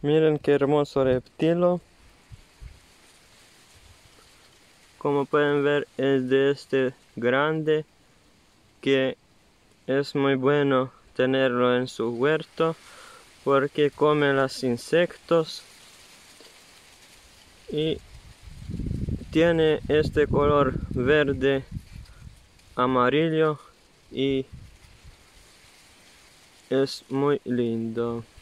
Miren qué hermoso reptilo. Como pueden ver, es de este grande, que es muy bueno tenerlo en su huerto porque come los insectos y tiene este color verde amarillo y es muy lindo.